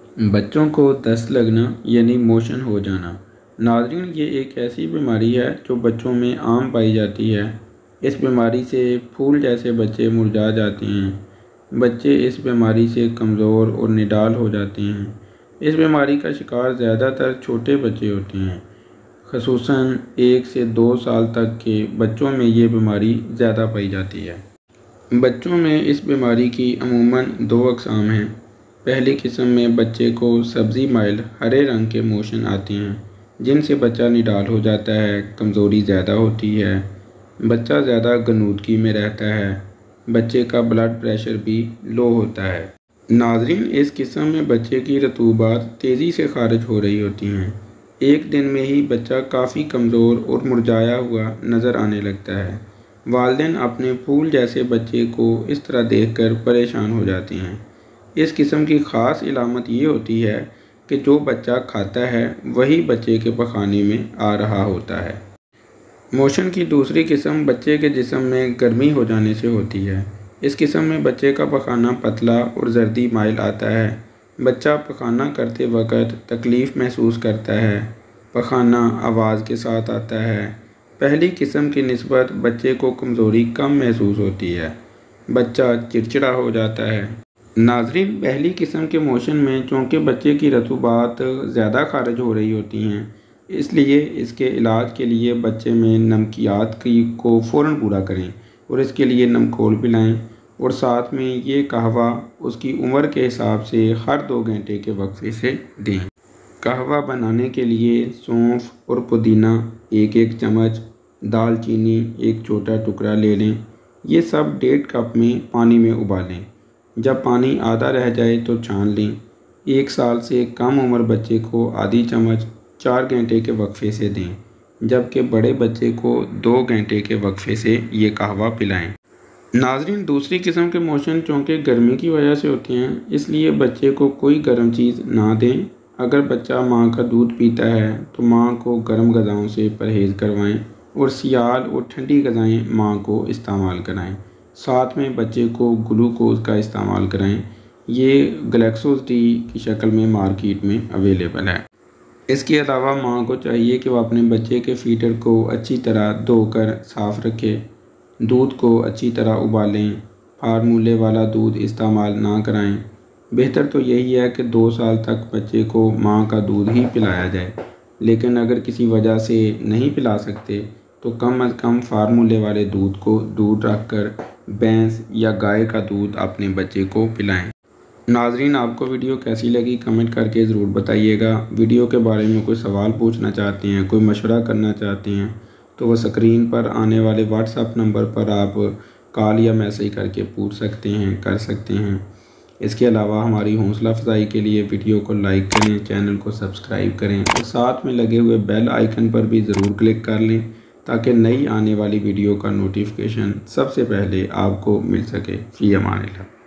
बच्चों को दस्त लगना यानी मोशन हो जाना। नाज़रीन, ये एक ऐसी बीमारी है जो बच्चों में आम पाई जाती है। इस बीमारी से फूल जैसे बच्चे मुरझा जाते हैं। बच्चे इस बीमारी से कमज़ोर और निडाल हो जाते हैं। इस बीमारी का शिकार ज़्यादातर छोटे बच्चे होते हैं। ख़ुसूसन 1 से 2 साल तक के बच्चों में ये बीमारी ज़्यादा पाई जाती है। बच्चों में इस बीमारी की अमूमन 2 अक़साम हैं। पहली किस्म में बच्चे को सब्ज़ी माइल हरे रंग के मोशन आते हैं, जिनसे बच्चा निडाल हो जाता है, कमज़ोरी ज़्यादा होती है, बच्चा ज़्यादा गनूदगी में रहता है, बच्चे का ब्लड प्रेशर भी लो होता है। नाज़रीन, इस किस्म में बच्चे की रतूबात तेज़ी से खारिज हो रही होती हैं। एक दिन में ही बच्चा काफ़ी कमज़ोर और मुरझाया हुआ नज़र आने लगता है। वालिदैन अपने फूल जैसे बच्चे को इस तरह देखकर परेशान हो जाते हैं। इस किस्म की ख़ास इलामत ये होती है कि जो बच्चा खाता है वही बच्चे के पखाने में आ रहा होता है। मोशन की दूसरी किस्म बच्चे के जिस्म में गर्मी हो जाने से होती है। इस किस्म में बच्चे का पखाना पतला और जर्दी माइल आता है। बच्चा पखाना करते वक़्त तकलीफ़ महसूस करता है। पखाना आवाज़ के साथ आता है। पहली किस्म की निस्बत बच्चे को कमज़ोरी कम महसूस होती है। बच्चा चिड़चिड़ा हो जाता है। नाज़रीन, पहली किस्म के मोशन में चूँकि बच्चे की रतूबात ज़्यादा खारिज हो रही होती हैं, इसलिए इसके इलाज के लिए बच्चे में नमकियात को फ़ौरन पूरा करें और इसके लिए नमकोल पिलाएं और साथ में ये कहवा उसकी उम्र के हिसाब से हर 2 घंटे के वक्फे से दें। कहवा बनाने के लिए सौंफ और पुदीना 1-1 चम्मच, दालचीनी 1 छोटा टुकड़ा ले लें। ये सब 1.5 कप में पानी में उबालें। जब पानी आधा रह जाए तो छान लें। 1 साल से कम उम्र बच्चे को आधी चम्मच 4 घंटे के वक्फे से दें, जबकि बड़े बच्चे को 2 घंटे के वक्फे से ये कहवा पिलाएं। नाज़रीन, दूसरी किस्म के मोशन चूँकि गर्मी की वजह से होते हैं, इसलिए बच्चे को कोई गर्म चीज़ ना दें। अगर बच्चा माँ का दूध पीता है तो माँ को गर्म ग़िज़ाओं से परहेज़ करवाएँ और सियाल और ठंडी ग़िज़ाएँ माँ को इस्तेमाल कराएँ। साथ में बच्चे को ग्लूकोज़ का इस्तेमाल कराएं। ये ग्लैक्सोज़-डी की शक्ल में मार्केट में अवेलेबल है। इसके अलावा माँ को चाहिए कि वह अपने बच्चे के फीडर को अच्छी तरह धोकर साफ़ रखे, दूध को अच्छी तरह उबालें, फार्मूले वाला दूध इस्तेमाल ना कराएं। बेहतर तो यही है कि 2 साल तक बच्चे को माँ का दूध ही पिलाया जाए, लेकिन अगर किसी वजह से नहीं पिला सकते तो कम अज़ कम फार्मूले वाले दूध को दूर रखकर भैंस या गाय का दूध अपने बच्चे को पिलाएं। नाज़रीन, आपको वीडियो कैसी लगी कमेंट करके ज़रूर बताइएगा। वीडियो के बारे में कोई सवाल पूछना चाहते हैं, कोई मशवरा करना चाहते हैं तो वह स्क्रीन पर आने वाले व्हाट्सएप नंबर पर आप कॉल या मैसेज करके पूछ सकते हैं, कर सकते हैं। इसके अलावा हमारी हौसला अफजाई के लिए वीडियो को लाइक करें, चैनल को सब्सक्राइब करें और साथ में लगे हुए बेल आइकन पर भी ज़रूर क्लिक कर लें ताकि नई आने वाली वीडियो का नोटिफिकेशन सबसे पहले आपको मिल सके। फ़ी अमान अल्लाह।